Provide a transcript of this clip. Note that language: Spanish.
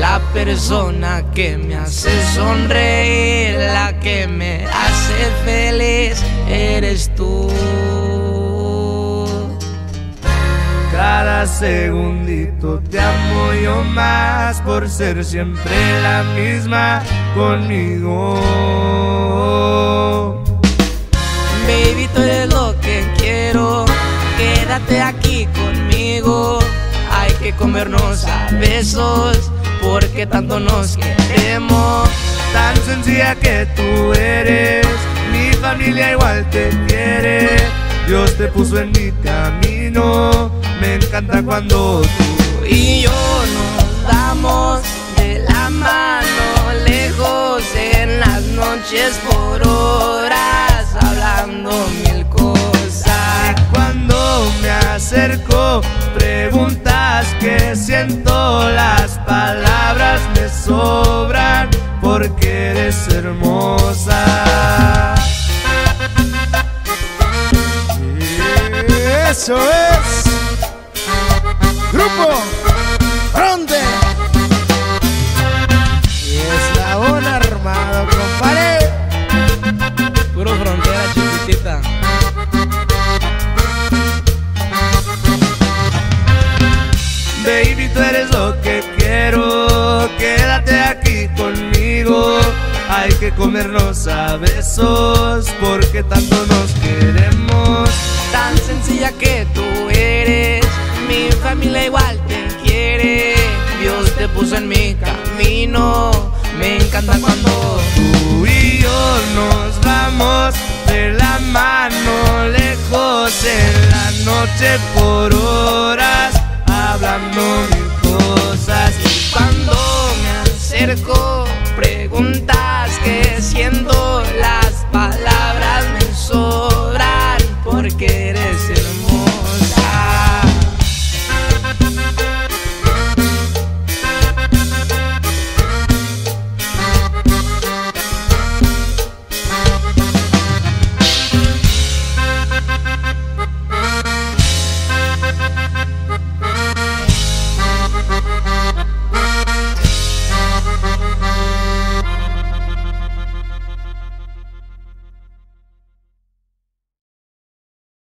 La persona que me hace sonreír, la que me hace feliz, eres tú. Cada segundito te amo yo más, por ser siempre la misma conmigo. Baby, tú eres lo que quiero, quédate aquí conmigo. Hay que comernos a besos, porque tanto nos queremos. Tan sencilla que tú eres, mi familia igual te quiere. Dios te puso en mi camino, me encanta cuando tú y yo nos damos de la mano, lejos en las noches por horas, hablando mil cosas. Y cuando me acerco, preguntas qué siento, las palabras me sobran, porque eres hermosa. Eso es Grupo Fronte. Y Eslabón Armado, compadre. Puro Frontera, chiquitita. Baby, tú eres lo que quiero, quédate aquí conmigo. Hay que comernos a besos, porque tanto nos queremos. Tan sencilla que tú eres, mi familia igual te quiere. Dios te puso en mi camino, me encanta cuando tú y yo nos vamos de la mano, lejos en la noche por horas, hablando mil cosas. Y cuando me acerco,